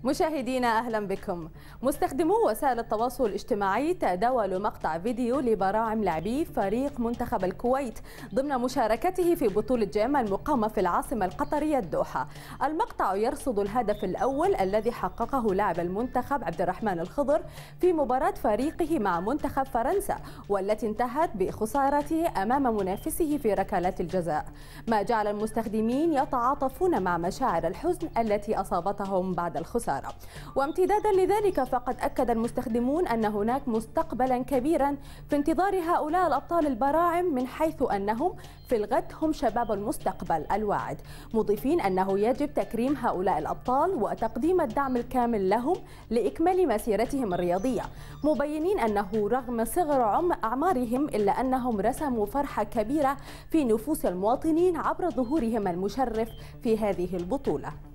مشاهدينا أهلا بكم. مستخدمو وسائل التواصل الاجتماعي تداولوا مقطع فيديو لبراعم لاعبي فريق منتخب الكويت ضمن مشاركته في بطولة جيم المقامة في العاصمة القطرية الدوحة. المقطع يرصد الهدف الأول الذي حققه لاعب المنتخب عبد الرحمن الخضر في مباراة فريقه مع منتخب فرنسا، والتي انتهت بخسارته أمام منافسه في ركلات الجزاء، ما جعل المستخدمين يتعاطفون مع مشاعر الحزن التي أصابتهم بعد الخسارة. وامتدادا لذلك فقد أكد المستخدمون أن هناك مستقبلا كبيرا في انتظار هؤلاء الأبطال البراعم، من حيث أنهم في الغد هم شباب المستقبل الواعد، مضيفين أنه يجب تكريم هؤلاء الأبطال وتقديم الدعم الكامل لهم لإكمال مسيرتهم الرياضية، مبينين أنه رغم صغر أعمارهم إلا أنهم رسموا فرحة كبيرة في نفوس المواطنين عبر ظهورهم المشرف في هذه البطولة.